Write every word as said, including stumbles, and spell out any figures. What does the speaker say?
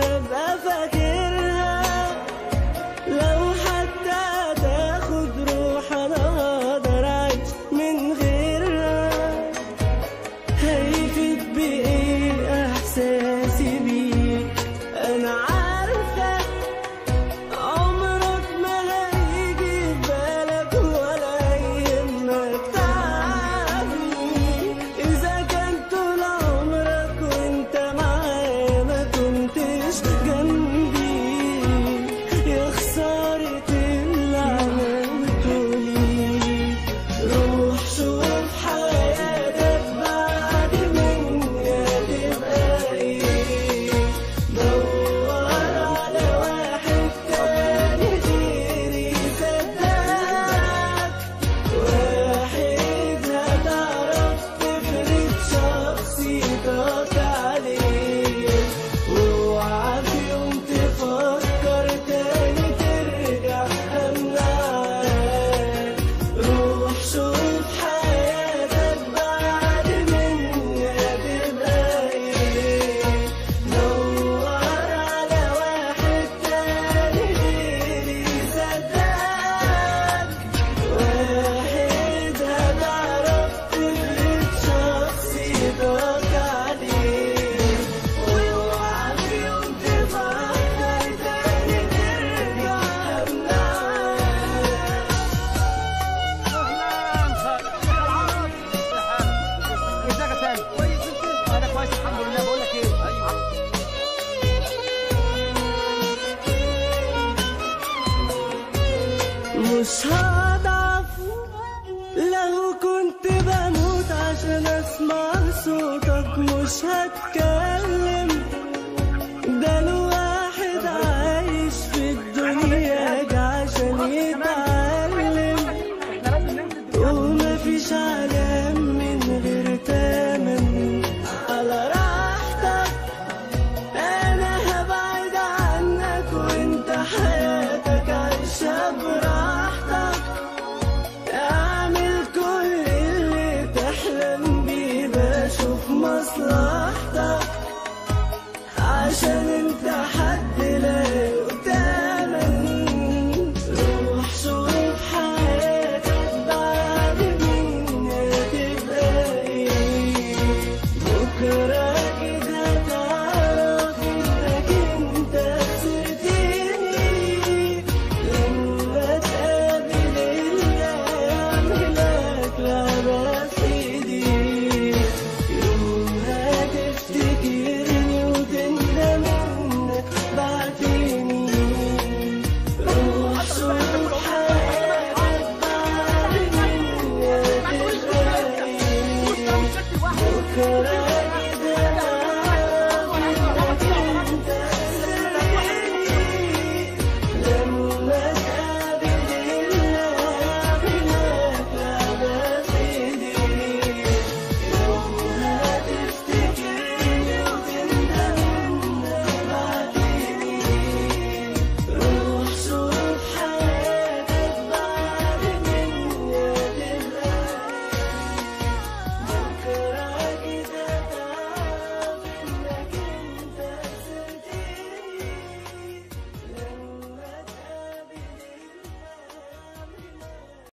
هبقى فاكرها، لو حتى تاخد روح انا هقدر اعيش من غيرها. هيفيد بايه احساسي بيك؟ انا عارفه عمرك ما هيجي في بالك ولا يهمك تعبني. اذا كان طول عمرك وانت معايا ما كنتش جنبي، يا خسارة اللي عملته ليك. روح شوف حياتك بعد مني هتبقى ايه، دور على واحد تاني غيري يصدقك، واحد هتعرف تفرض شخصيتك عليه. واوعى في يوم تفكر تاني ترجع معاك. روح شوف حياتك بعد مني هتبقى ايه، دور على واحد تاني غيري يصدقك، واحد هتعرف تفرض شخصيتك عليه. واوعى في يوم تفكر تاني ترجع معاك. ازيك يا سامي؟ كويس انت؟ انا كويس الحمد لله. بقول لك ايه؟ مش ه